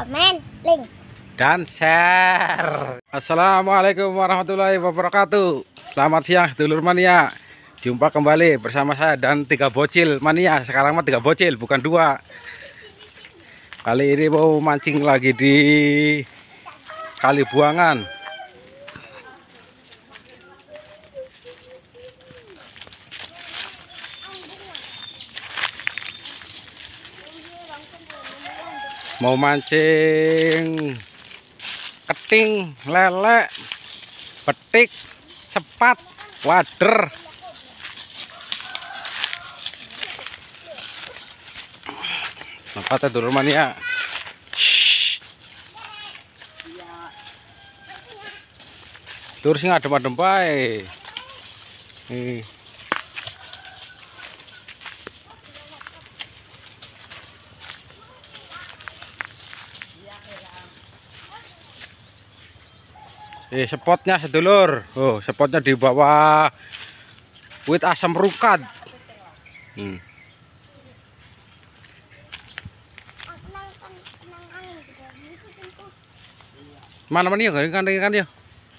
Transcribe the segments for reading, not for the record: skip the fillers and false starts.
komen, link, dan share. Assalamualaikum warahmatullahi wabarakatuh. Selamat siang sedulur mania. Jumpa kembali bersama saya dan 3 bocil mania. Sekarang mah 3 bocil bukan 2. Kali ini mau mancing lagi di Kali Buangan. Mau mancing keting, lele, petik, sepat, wader. Apa teh dulur mania? Tur sing adem-adem bae. Spotnya sedulur. Oh, spotnya di bawah wit asam rukat. Mana ya kan ya.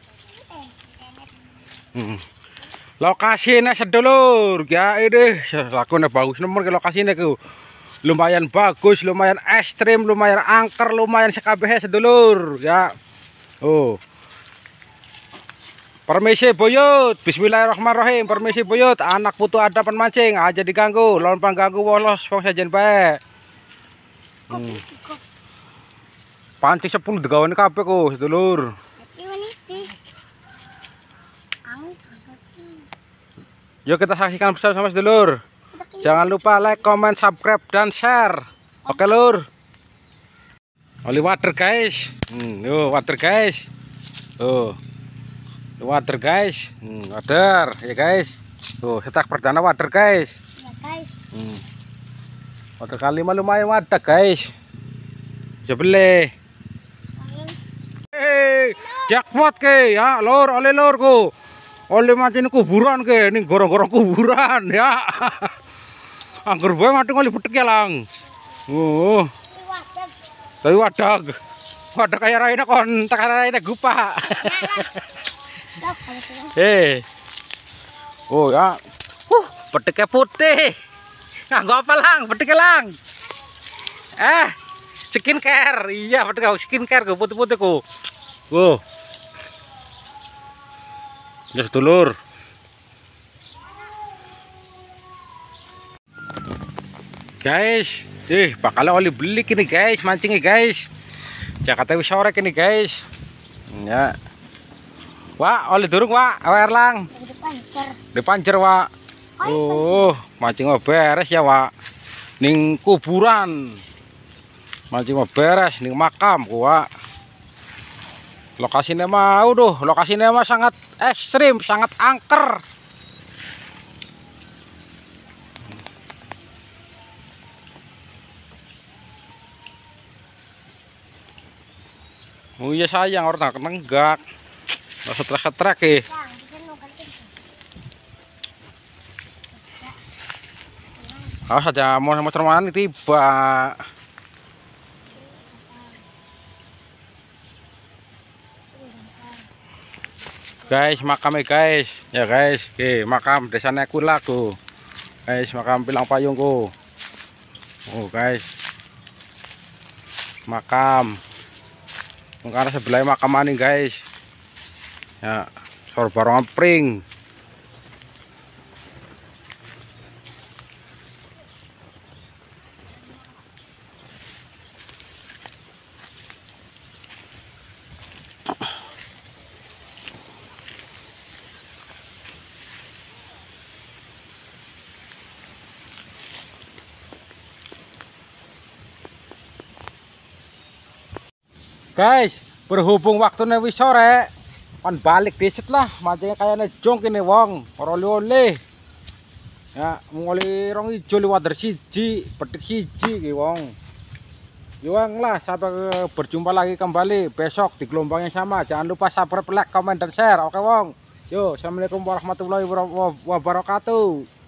Lokasinya sedulur ya, ini lakunya bagus nomor ke lokasinya ke lumayan bagus, lumayan ekstrim, lumayan angker, lumayan sekabeh sedulur ya. Oh, permisi buyut, bismillahirrahmanirrahim. Permisi buyut, anak putu ada mancing aja diganggu, lawan pangganggu wolos wong sajen bae. Pancing 10 digawane kabeh kok sedulur. Yuk kita saksikan bersama sedulur. Jangan lupa like, comment, subscribe, dan share. Oke lur. Oli water guys. Yo water guys. Tuh. Water guys. Water ya guys. Tuh cetak perdana water guys. ya guys. Water kali mah lumayan wadah guys. Jebele. Jackpot ke ya lur, oleh lur ku. Oleh mancing kuburan ke, ning gorong-gorong kuburan ya. Anggur bae mati ngoli petek ya lang. Tapi wadag. Wadag kaya raine kon, tak raine gupa. Oh ya. Peteknya putih. Nganggo apa lang? Peteknya lang. Skincare. Iya, petek skincare go putih-putih ku. Ya sedulur. Guys, bakal oli beli kini guys, mancingnya guys. Jakarta wis sore kini guys. Ya. Wah, oli durung wah, awer lang. Dipancer wah. Mancing beres ya wah. Ning kuburan. Mancing beres ning makam wah. Lokasinya mah lokasinya mah sangat ekstrim, sangat angker. Oh iya sayang orang tak nenggak. Setrek-setrek Awas aja mau cermanan tiba. Guys, makamnya guys. Ya guys, makam desanya Kula ku. Guys, makam Pilang Payung ku. Oh guys. Makam. Karena sebelah makam ini guys. Ya, sorbarongan pring. Guys, berhubung waktunya wis sore, kan balik deset lah, mancingnya kayaknya jong kini wong, oleh-oleh. Ya, ngoli rong ijo liwat dari siji, petik siji ki wong. Yuang lah, sampai berjumpa lagi kembali besok di gelombang yang sama. Jangan lupa subscribe, like, comment, dan share. Oke wong. Yo, assalamualaikum warahmatullahi wabarakatuh.